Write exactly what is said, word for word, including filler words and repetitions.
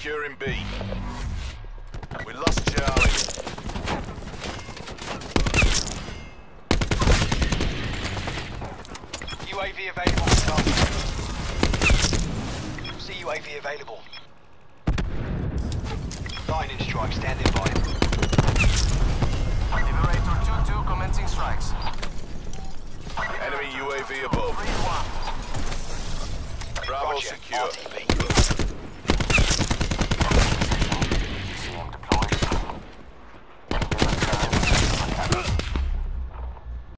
Securing B. We lost Charlie. U A V available. See U A V available. Lightning strike standing by. Liberator two two commencing strikes. Enemy U A V above. Bravo Roger. secure. R T B.